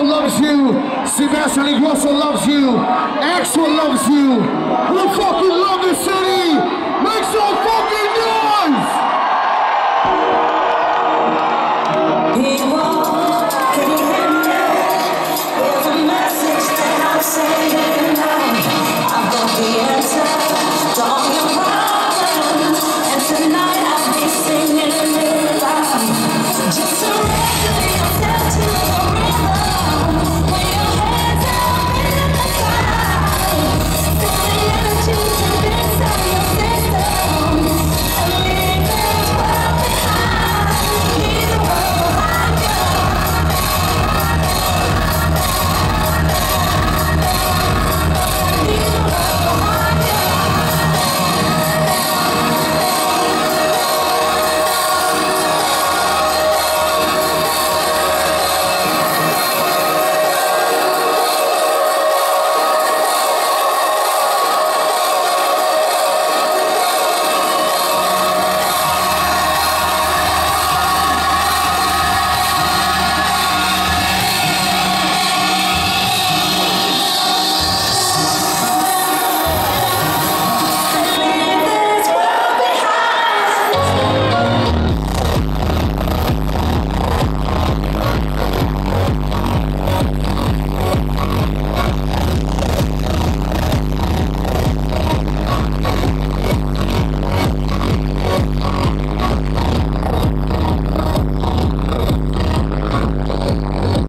Encore loves you. Sebastian Ingrosso loves you. Axel loves you. We fucking love this city. Make some fucking